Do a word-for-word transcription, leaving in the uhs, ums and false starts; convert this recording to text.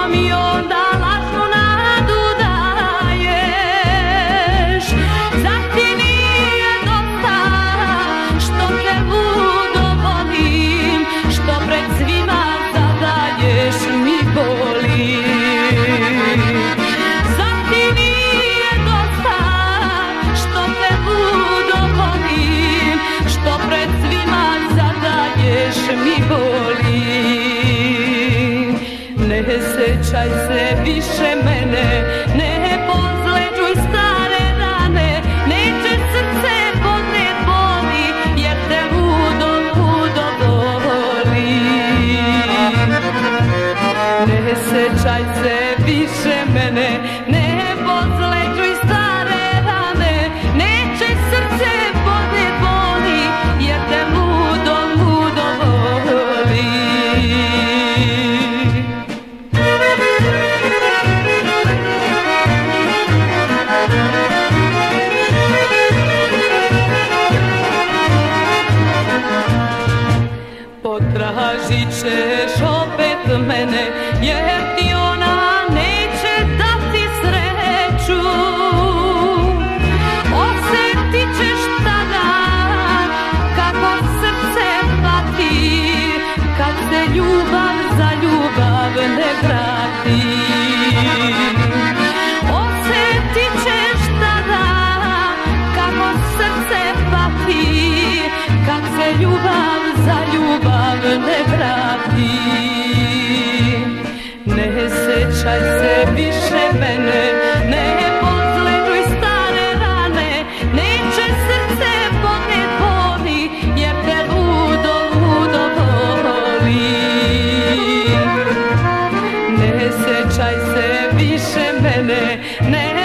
mi onda lažnu nadu daješ. Zar ti nije dosta što te ludo volim, što pred svima zadaješ mi boli. Zar ti nije dosta što te ludo volim, što pred svima zadaješ mi boli. Ne sećaj se više mene, ne pozleđuj stare rane, neće srce podnijet boli, jer te ludo, ludo volim. Ne sećaj se više mene, ne pozleđuj stare rane, neće srce podnijet boli, jer te ludo, ludo volim. Potražit ćeš opet mene, jer ti ona neće dati sreću. Osjetit ćeš tada kako srce pati, kad se ljubav za ljubav ne vrati. Osjetit ćeš tada kako srce pati, kad se ljubav za ljubav ne vrati. Ne sećaj se više mene, ne pozleđuj stare rane, neće srce podnijet boli, jer te ludo, ludo volim. Ne sećaj se više mene, ne